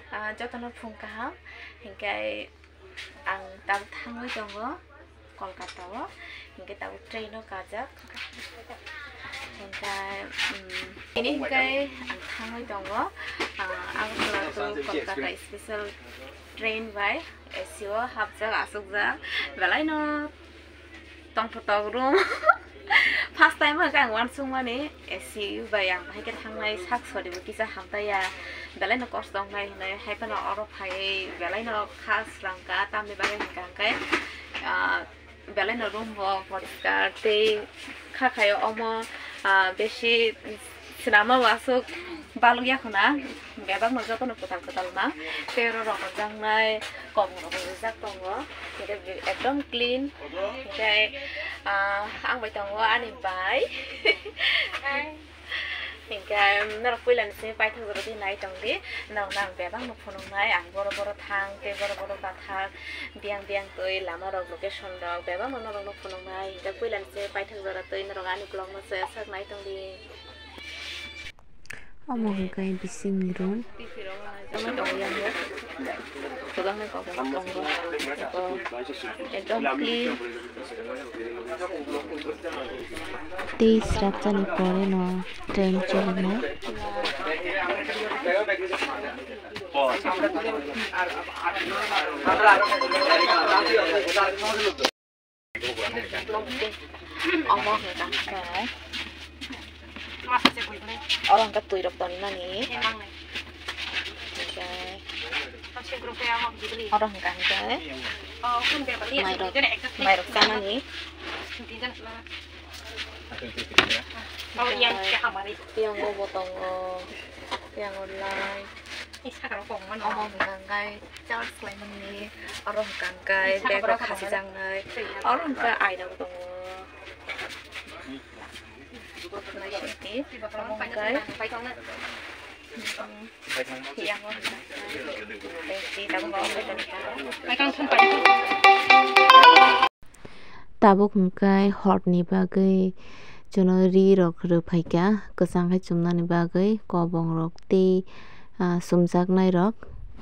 jotono phungkaham hingkai ang tabu thangui dongo Kolkata o hingkai tabu train o kajak hingkai ini hingkai ang thangui dongo Agartala to Kolkata special train by SEO habjak asukjak belai no tongphotok room first time ang wansung mani SEO by ang bahike thangnai saksori bo kisa hamtaya belai no cost dong nai nai haipano oro phai belai no khas rangka tamni bare hingkai belai no room bo poriskar tei khakhayo omo beshi sinama wasuk balu yakhona bebak no jotono kotal kotal na pero rok jangnai kom rok jak tongo ekdom clean hingkai ang bai tongo ani bai hingkai narok puilan se pai thog rodi nai tongdi nang bebak no phonong nai ang boro boro thang te boro boro bathak biang biang toi lama rok location rok bebak no narok no phonong nai hingkai puilan se pai thog rodi toi narok ani blog no se sak nai tongdi Amo hingkai bising room tei srapjani pore no train cholina orang ketui rok toni nani orang kan kai mai rok sana ni yang mau potong yang online omong kangkai Charles Lemon ni orang kangkai bebek kasih jangai orang ke aida potong tabuk hingkai horni bagai jono ri rok ruphaika kesang hai chumnani bagai kobong rok tei sumjak nai rok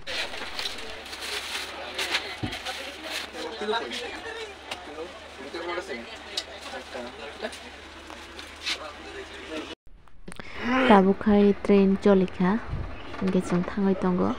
tabuk hai train cholika hingkai chong thangoi tongo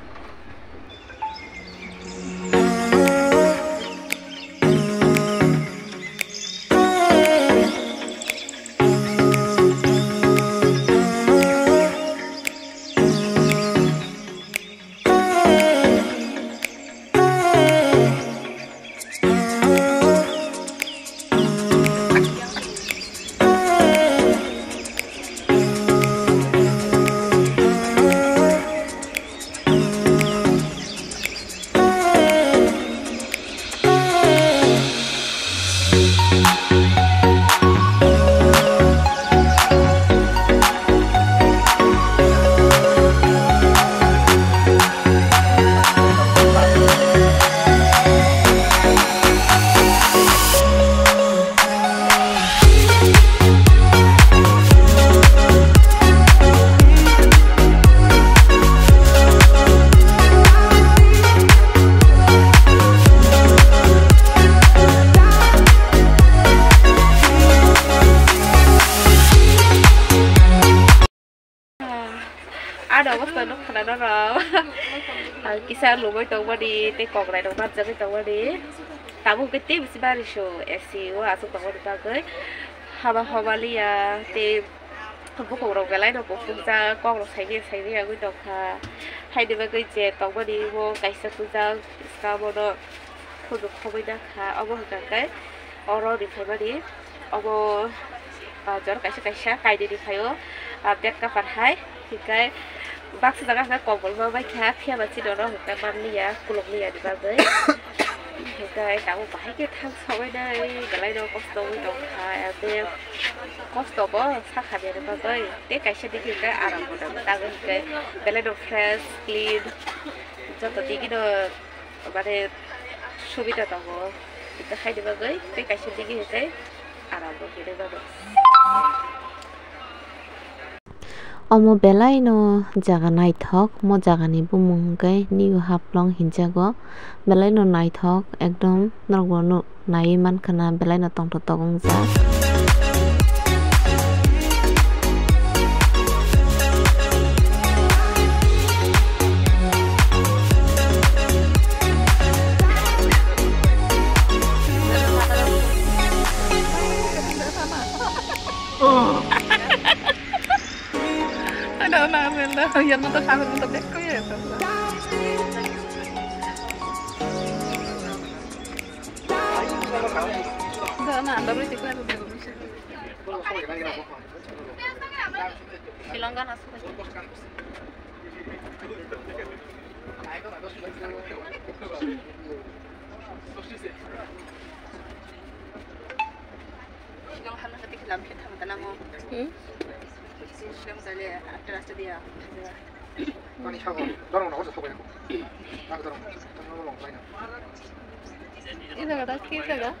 ada waktu nuk kena doro kisah lu boy tahu badi te kok rai dong baca kita badi tabu kita bisa bari show SEO asuk tahu di bagai hawa liya te buku orang galai dong buku ja kok lo sai dia aku dong ha hai di bagai je tahu badi wo kaisa tu ja ska bodo kudu khobai dah ha abo kai oro di badi abo jor kaisa kai di kayo update ka parhai hingkai baksa jaga ka kobol ba bai kha phia ba chi doro hingkai barniya kulokniya di bagai hingkai tamu bahai ke thang sabai dai galai do kosto dong kha ate kosto bo sakha de bagai te kaisa dikhi ka aram boda tagen hingkai galai do fresh clean joto dikhi do bare subida tongo kita khai de bagai te kaisa dikhi hingkai aram bo hide bagai Omo belai no jaga naithok mo jaga ni bumung hwnkhe new haplong hinjago belai no naithok ekdom norgo no naiui mankha na belai no tongthok ongjak. Yan mo to sabi mo to bek ko yun. Na, anda berarti ko ano dito. Silanggan aso. Yung halos natin kilamit ang tanang mo. Misalnya atas dia. Pani sago, dorong na hoja sago ya. Nak dorong, tanong mo lang lain. Ida kada kisa ga?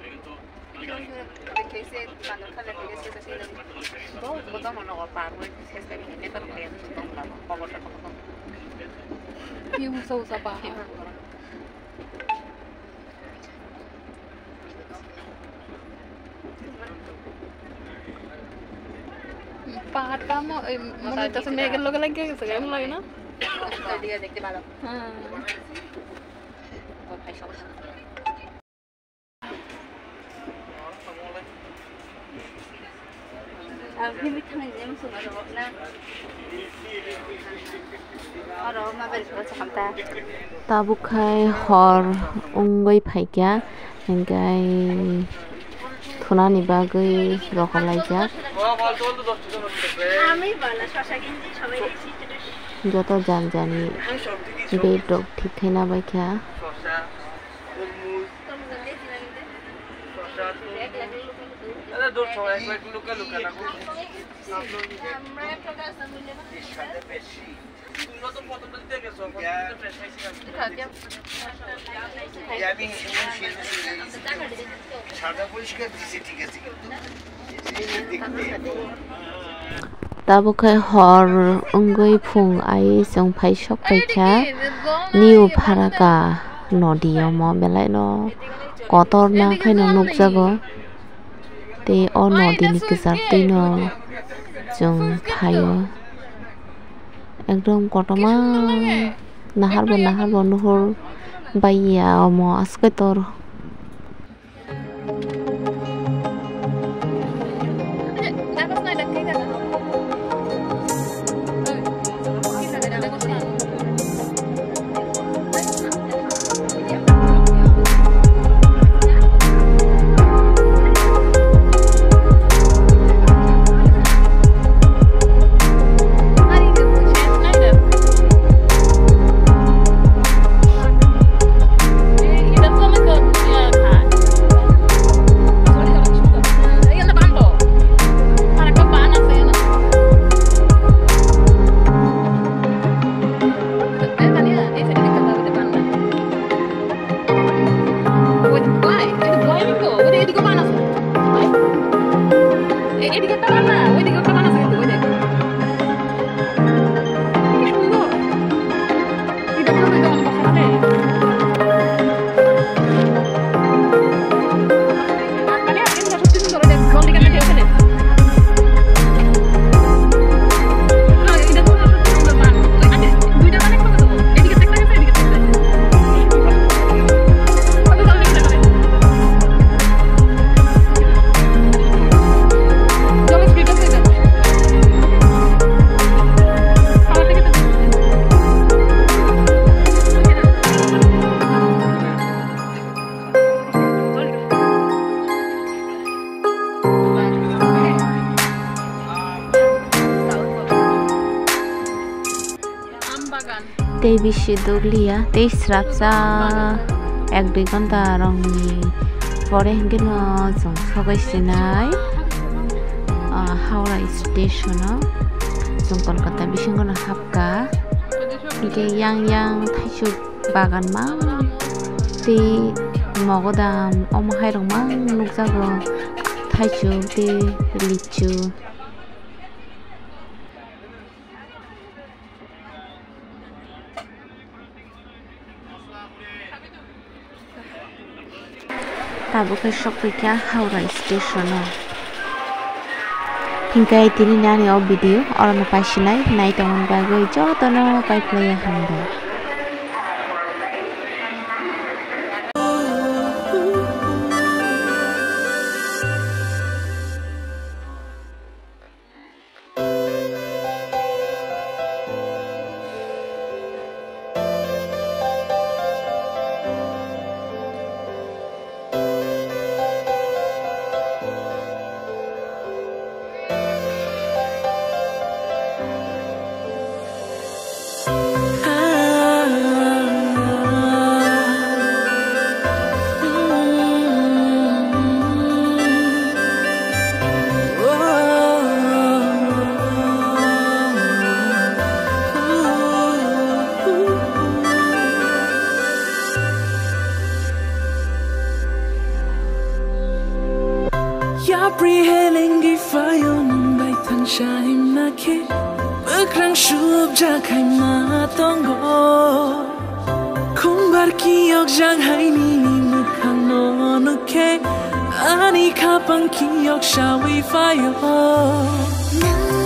Kasi paano kala ko kasi sa sila. Boto mo na ko paro kasi sa ini to plan tong lang pagod ako. Yung sa pa. Pahat kamu, monitor sendiri kan lo lagi sekarang lagi na? Dia dekti malam. Abi bir tane yemek sunar na. Aro mabel ko sa kanta. Tabukai hor ungoi phaikya engkai thunani bagui rokalaijak. Joto janjani bedok ঠিক খাইনা বাইখা Tabukai hor ungoi phung ai jong phai sok paikha new pharaka nodi mo belai no kotor na khaino nukjago te o nodi ni kisar tino jong phaio ekdom kotoma naharbo nuhur baiya mo askaitor tei bisi duglia tei srapsa 1-2 ঘন্টা rongni pore hingeno jong sagai sinai Howrah station jong Kolkata bisingono hapka hingke yang thaisuk bagan mang tei mogodam omo hairok mang nukjago thaisuk tei lichu tabo ke shop kya Howrah station o hingkai tini nani o video orang pasinai nai tongon bagai joto no pai play hando Yaprihelengi fayon bai than shai na ke Bakrang shub jakai ma tongo Kumbar ki ok jang hai ni ni mukhang no no ke Ani kapang ki ok shawi fayo